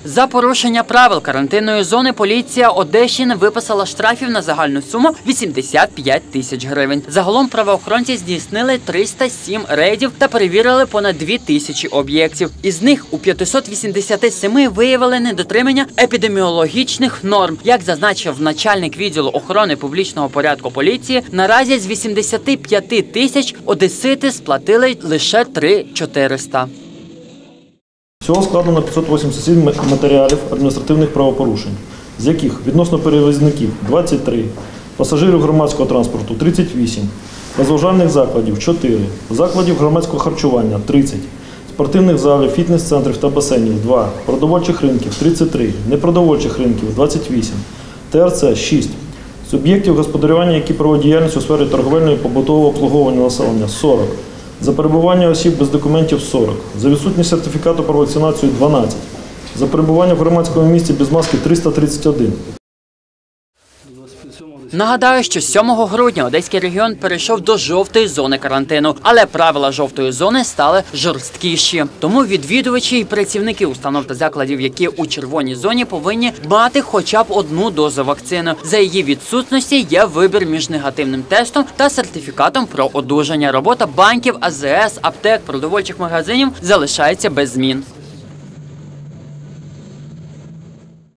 За порушення правил карантинної зони поліція Одещини виписала штрафів на загальну суму 85 тисяч гривень. Загалом правоохоронці здійснили 307 рейдів та перевірили понад 2000 об'єктів. Із них у 587 виявили недотримання епідеміологічних норм. Як зазначив начальник відділу охорони публічного порядку поліції, наразі з 85 тисяч одесити сплатили лише 3400. Всього складено 587 матеріалів адміністративних правопорушень, з яких відносно перевізників – 23, пасажирів громадського транспорту – 38, розважальних закладів – 4, закладів громадського харчування – 30, спортивних залів, фітнес-центрів та басейнів – 2, продовольчих ринків – 33, непродовольчих ринків – 28, ТРЦ – 6, суб'єктів господарювання, які проводять діяльність у сфері торговельного і побутового обслуговування населення – 40, за перебування осіб без документів – 40, за відсутність сертифікату про вакцинацію – 12, за перебування в громадському місці без маски – 331. Нагадаю, що 7 грудня Одеський регіон перейшов до жовтої зони карантину, але правила жовтої зони стали жорсткіші. Тому відвідувачі і працівники установ та закладів, які у червоній зоні, повинні мати хоча б одну дозу вакцини. За її відсутності є вибір між негативним тестом та сертифікатом про одужання. Робота банків, АЗС, аптек, продовольчих магазинів залишається без змін.